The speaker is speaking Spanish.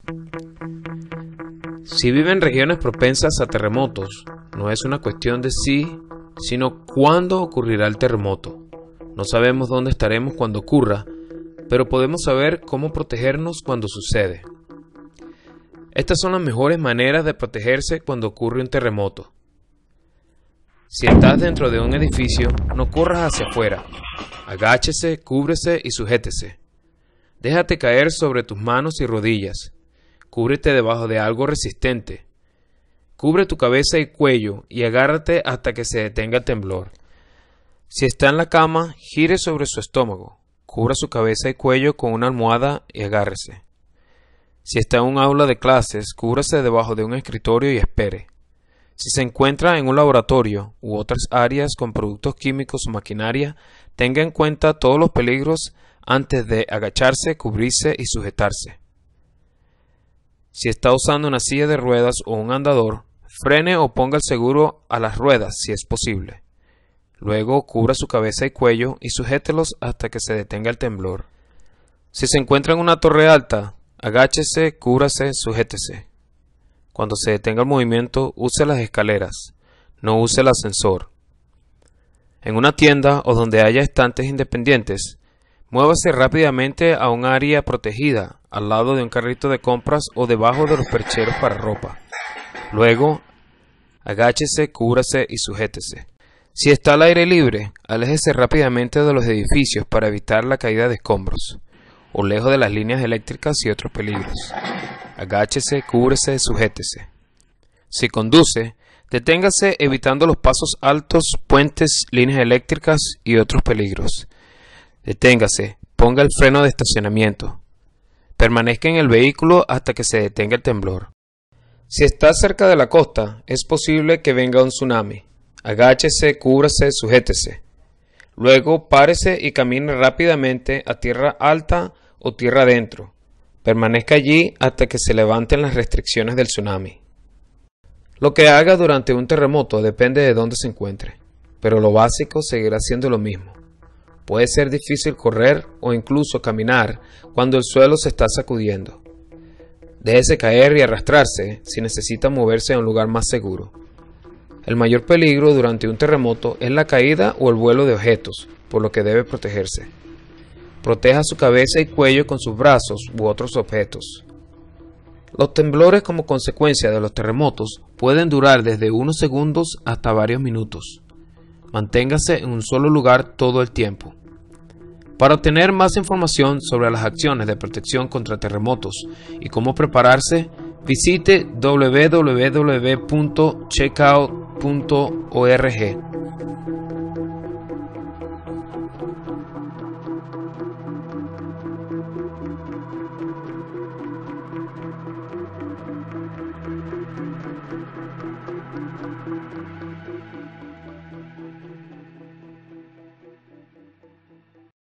Si vive en regiones propensas a terremotos, no es una cuestión de si, sino cuándo ocurrirá el terremoto. No sabemos dónde estaremos cuando ocurra, pero podemos saber cómo protegernos cuando sucede. Estas son las mejores maneras de protegerse cuando ocurre un terremoto. Si estás dentro de un edificio, no corras hacia afuera. Agáchese, cúbrese y sujétese. Déjate caer sobre tus manos y rodillas. Cúbrete debajo de algo resistente. Cubre tu cabeza y cuello y agárrate hasta que se detenga el temblor. Si está en la cama, gire sobre su estómago. Cubra su cabeza y cuello con una almohada y agárrese. Si está en un aula de clases, cúbrase debajo de un escritorio y espere. Si se encuentra en un laboratorio u otras áreas con productos químicos o maquinaria, tenga en cuenta todos los peligros antes de agacharse, cubrirse y sujetarse. Si está usando una silla de ruedas o un andador, frene o ponga el seguro a las ruedas si es posible. Luego cubra su cabeza y cuello y sujételos hasta que se detenga el temblor. Si se encuentra en una torre alta, agáchese, cúbrase, sujétese. Cuando se detenga el movimiento, use las escaleras, no use el ascensor. En una tienda o donde haya estantes independientes, muévase rápidamente a un área protegida, al lado de un carrito de compras o debajo de los percheros para ropa. Luego, agáchese, cúbrase y sujétese. Si está al aire libre, aléjese rápidamente de los edificios para evitar la caída de escombros, o lejos de las líneas eléctricas y otros peligros. Agáchese, cúbrese, sujétese. Si conduce, deténgase evitando los pasos altos, puentes, líneas eléctricas y otros peligros. Deténgase, ponga el freno de estacionamiento. Permanezca en el vehículo hasta que se detenga el temblor. Si está cerca de la costa, es posible que venga un tsunami. Agáchese, cúbrase, sujétese. Luego párese y camine rápidamente a tierra alta o tierra adentro. Permanezca allí hasta que se levanten las restricciones del tsunami. Lo que haga durante un terremoto depende de dónde se encuentre, pero lo básico seguirá siendo lo mismo. Puede ser difícil correr o incluso caminar cuando el suelo se está sacudiendo. Déjese caer y arrastrarse si necesita moverse a un lugar más seguro. El mayor peligro durante un terremoto es la caída o el vuelo de objetos, por lo que debe protegerse. Proteja su cabeza y cuello con sus brazos u otros objetos. Los temblores como consecuencia de los terremotos pueden durar desde unos segundos hasta varios minutos. Manténgase en un solo lugar todo el tiempo. Para obtener más información sobre las acciones de protección contra terremotos y cómo prepararse, visite www.checkout.org.